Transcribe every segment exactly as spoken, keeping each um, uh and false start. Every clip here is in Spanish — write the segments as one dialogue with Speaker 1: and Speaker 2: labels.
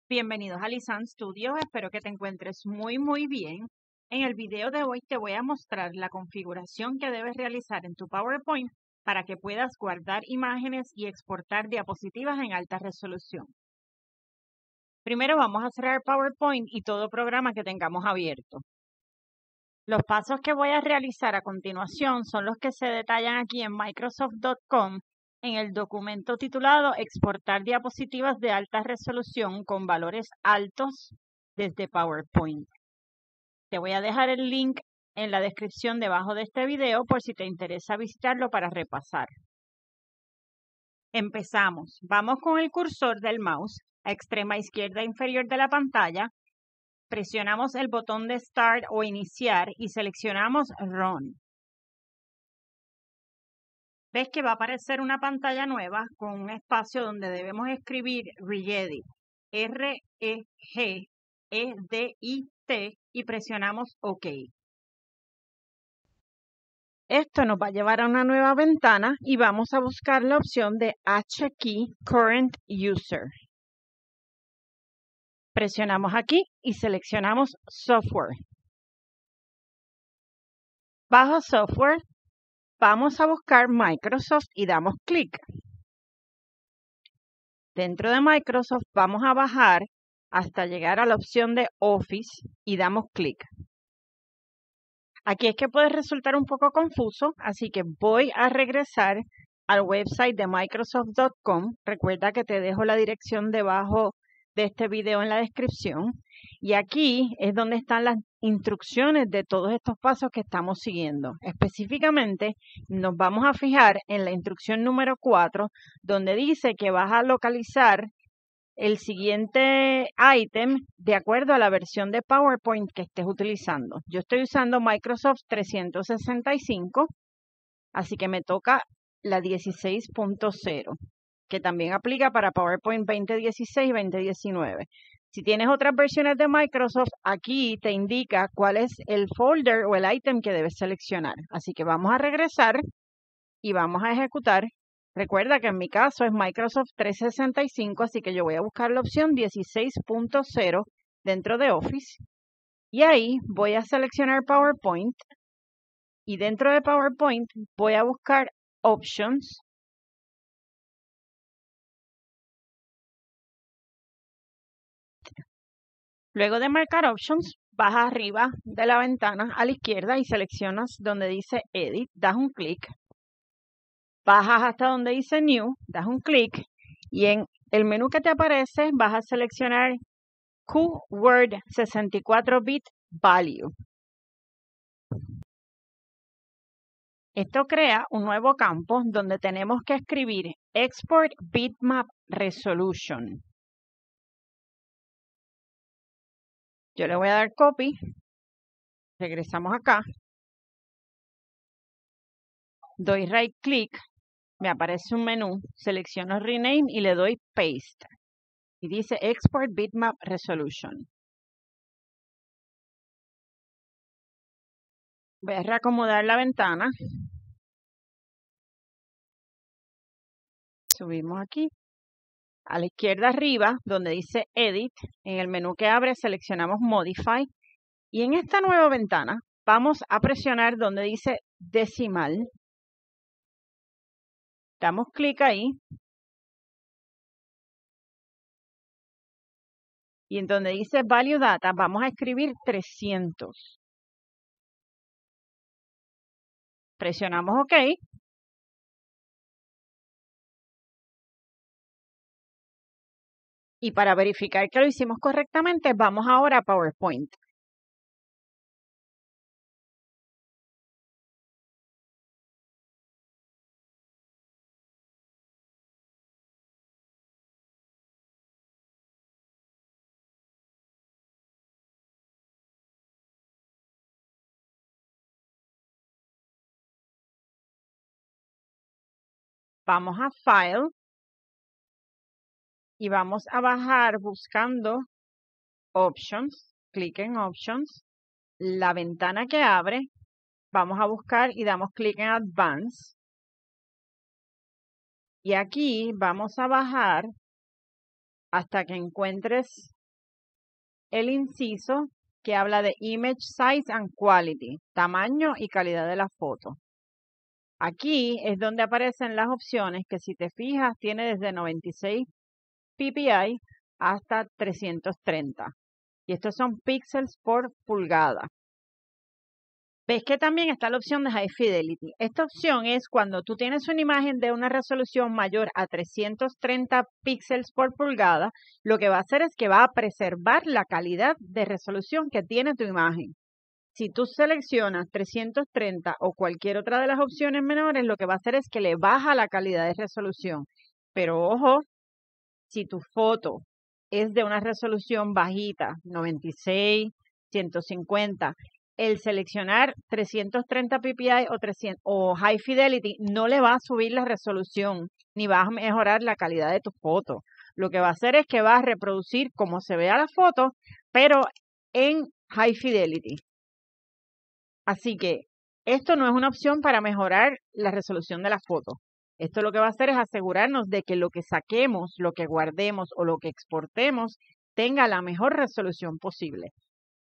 Speaker 1: Bienvenidos a Lisan Studios, espero que te encuentres muy muy bien. En el video de hoy te voy a mostrar la configuración que debes realizar en tu PowerPoint para que puedas guardar imágenes y exportar diapositivas en alta resolución. Primero vamos a cerrar PowerPoint y todo programa que tengamos abierto. Los pasos que voy a realizar a continuación son los que se detallan aquí en Microsoft punto com en el documento titulado Exportar diapositivas de alta resolución con valores altos desde PowerPoint. Te voy a dejar el link en la descripción debajo de este video por si te interesa visitarlo para repasar. Empezamos. Vamos con el cursor del mouse a extrema izquierda inferior de la pantalla. Presionamos el botón de Start o Iniciar y seleccionamos Run. Ves que va a aparecer una pantalla nueva con un espacio donde debemos escribir Regedit, R E G E D I T y presionamos OK. Esto nos va a llevar a una nueva ventana y vamos a buscar la opción de H Key Current User. Presionamos aquí y seleccionamos Software. Bajo Software, vamos a buscar Microsoft y damos clic. Dentro de Microsoft vamos a bajar hasta llegar a la opción de Office y damos clic. Aquí es que puede resultar un poco confuso, así que voy a regresar al website de Microsoft punto com. Recuerda que te dejo la dirección debajo de este video en la descripción. Y aquí es donde están las instrucciones de todos estos pasos que estamos siguiendo. Específicamente nos vamos a fijar en la instrucción número cuatro, donde dice que vas a localizar el siguiente ítem de acuerdo a la versión de PowerPoint que estés utilizando. Yo estoy usando Microsoft trescientos sesenta y cinco, así que me toca la dieciséis punto cero, que también aplica para PowerPoint veinte dieciséis y veinte diecinueve. Si tienes otras versiones de Microsoft, aquí te indica cuál es el folder o el ítem que debes seleccionar. Así que vamos a regresar y vamos a ejecutar. Recuerda que en mi caso es Microsoft trescientos sesenta y cinco, así que yo voy a buscar la opción dieciséis punto cero dentro de Office. Y ahí voy a seleccionar PowerPoint. Y dentro de PowerPoint voy a buscar Options. Luego de marcar Options, bajas arriba de la ventana a la izquierda y seleccionas donde dice Edit, das un clic. Bajas hasta donde dice New, das un clic y en el menú que te aparece vas a seleccionar Q Word sesenta y cuatro bit Value. Esto crea un nuevo campo donde tenemos que escribir Export Bitmap Resolution. Yo le voy a dar Copy. Regresamos acá. Doy right click. Me aparece un menú. Selecciono Rename y le doy Paste. Y dice Export Bitmap Resolution. Voy a reacomodar la ventana. Subimos aquí. A la izquierda arriba, donde dice Edit, en el menú que abre seleccionamos Modify. Y en esta nueva ventana vamos a presionar donde dice Decimal. Damos clic ahí. Y en donde dice Value Data vamos a escribir trescientos. Presionamos OK. Y para verificar que lo hicimos correctamente, vamos ahora a PowerPoint. Vamos a File. Y vamos a bajar buscando Options. Clic en Options. La ventana que abre, vamos a buscar y damos clic en Advance. Y aquí vamos a bajar hasta que encuentres el inciso que habla de Image Size and Quality, tamaño y calidad de la foto. Aquí es donde aparecen las opciones que, si te fijas, tiene desde noventa y seis P P I hasta trescientos treinta. Y estos son píxeles por pulgada. Ves que también está la opción de High Fidelity. Esta opción es cuando tú tienes una imagen de una resolución mayor a trescientos treinta píxeles por pulgada, lo que va a hacer es que va a preservar la calidad de resolución que tiene tu imagen. Si tú seleccionas trescientos treinta o cualquier otra de las opciones menores, lo que va a hacer es que le baja la calidad de resolución. Pero ojo, si tu foto es de una resolución bajita, noventa y seis, ciento cincuenta, el seleccionar trescientos treinta P P I o, trescientos, o High Fidelity no le va a subir la resolución ni va a mejorar la calidad de tu foto. Lo que va a hacer es que va a reproducir como se vea la foto, pero en High Fidelity. Así que esto no es una opción para mejorar la resolución de la foto. Esto lo que va a hacer es asegurarnos de que lo que saquemos, lo que guardemos o lo que exportemos tenga la mejor resolución posible.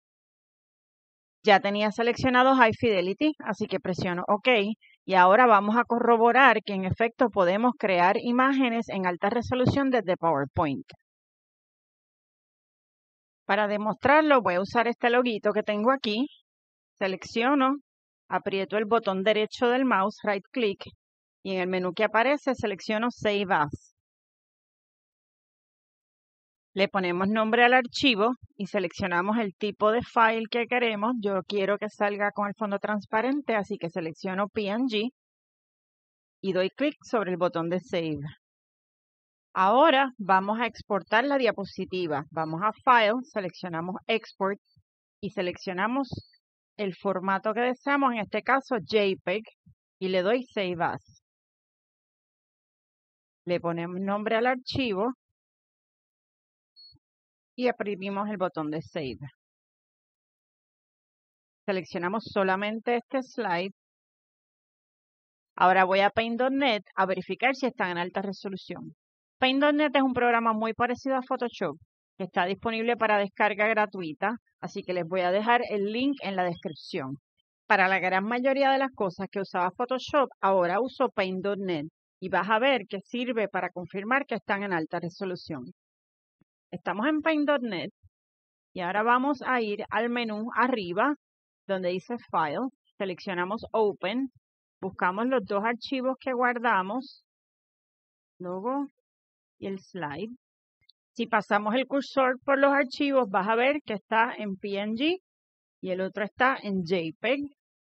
Speaker 1: Ya tenía seleccionado High Fidelity, así que presiono OK. Y ahora vamos a corroborar que en efecto podemos crear imágenes en alta resolución desde PowerPoint. Para demostrarlo voy a usar este loguito que tengo aquí. Selecciono, aprieto el botón derecho del mouse, right click, y en el menú que aparece selecciono Save As. Le ponemos nombre al archivo y seleccionamos el tipo de file que queremos. Yo quiero que salga con el fondo transparente, así que selecciono P N G y doy clic sobre el botón de Save. Ahora vamos a exportar la diapositiva. Vamos a File, seleccionamos Export y seleccionamos el formato que deseamos, en este caso JPEG, y le doy Save As. Le ponemos nombre al archivo y oprimimos el botón de Save. Seleccionamos solamente este slide. Ahora voy a Paint punto net a verificar si está en alta resolución. Paint punto net es un programa muy parecido a Photoshop, que está disponible para descarga gratuita, así que les voy a dejar el link en la descripción. Para la gran mayoría de las cosas que usaba Photoshop, ahora uso Paint punto net y vas a ver que sirve para confirmar que están en alta resolución. Estamos en Paint punto net y ahora vamos a ir al menú arriba donde dice File, seleccionamos Open, buscamos los dos archivos que guardamos, logo y el slide. Si pasamos el cursor por los archivos vas a ver que está en P N G y el otro está en JPEG.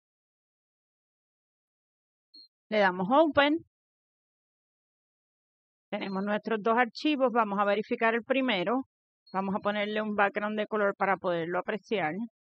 Speaker 1: Le damos Open. Tenemos nuestros dos archivos, vamos a verificar el primero. Vamos a ponerle un background de color para poderlo apreciar.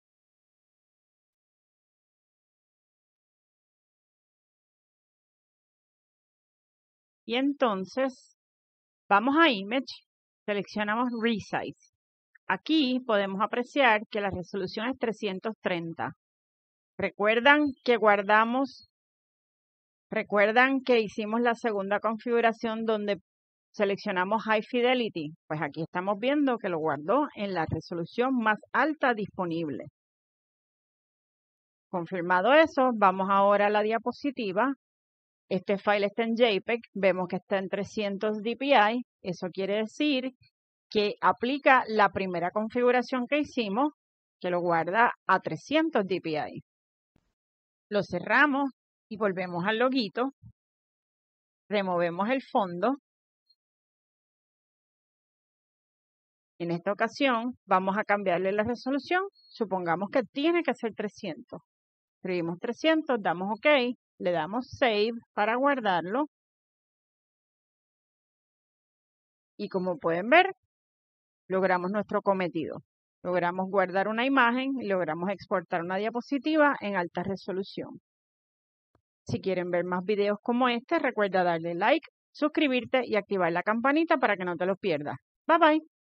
Speaker 1: Y entonces vamos a Image, seleccionamos Resize. Aquí podemos apreciar que la resolución es trescientos treinta. ¿Recuerdan que guardamos? ¿Recuerdan que hicimos la segunda configuración donde seleccionamos High Fidelity? Pues aquí estamos viendo que lo guardó en la resolución más alta disponible. Confirmado eso, vamos ahora a la diapositiva. Este file está en JPEG, vemos que está en trescientos D P I. Eso quiere decir que aplica la primera configuración que hicimos, que lo guarda a trescientos D P I. Lo cerramos y volvemos al loguito. Removemos el fondo. En esta ocasión vamos a cambiarle la resolución. Supongamos que tiene que ser trescientos. Escribimos trescientos, damos OK, le damos Save para guardarlo. Y como pueden ver, logramos nuestro cometido. Logramos guardar una imagen y logramos exportar una diapositiva en alta resolución. Si quieren ver más videos como este, recuerda darle like, suscribirte y activar la campanita para que no te los pierdas. Bye bye.